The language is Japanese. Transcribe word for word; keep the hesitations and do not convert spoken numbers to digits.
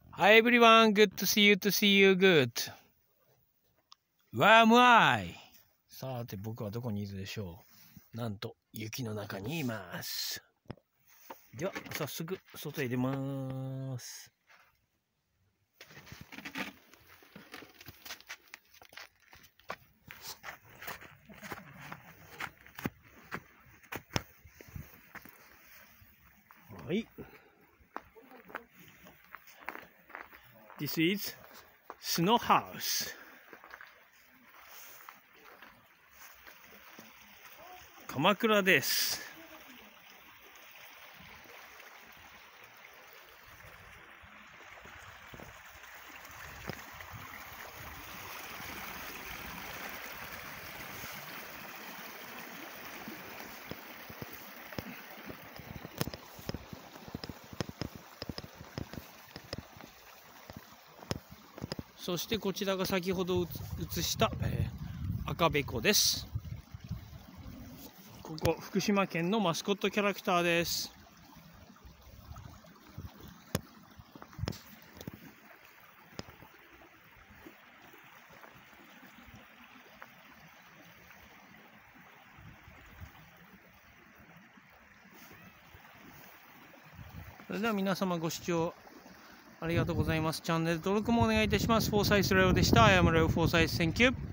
Hi everyone, good to see you, to see you, good. Where am I? さて僕はどこにいるでしょう。なんと雪の中にいます。では早速外へ出ます。はい。This is Snow House。鎌倉です。そしてこちらが先ほど映した、えー、赤べこです。ここ福島県のマスコットキャラクターです。それでは皆様ご視聴ありがとうございます。チャンネル登録もお願いいたします。フォーサイスレオでした。I am Leo フォーサイス。Thank you.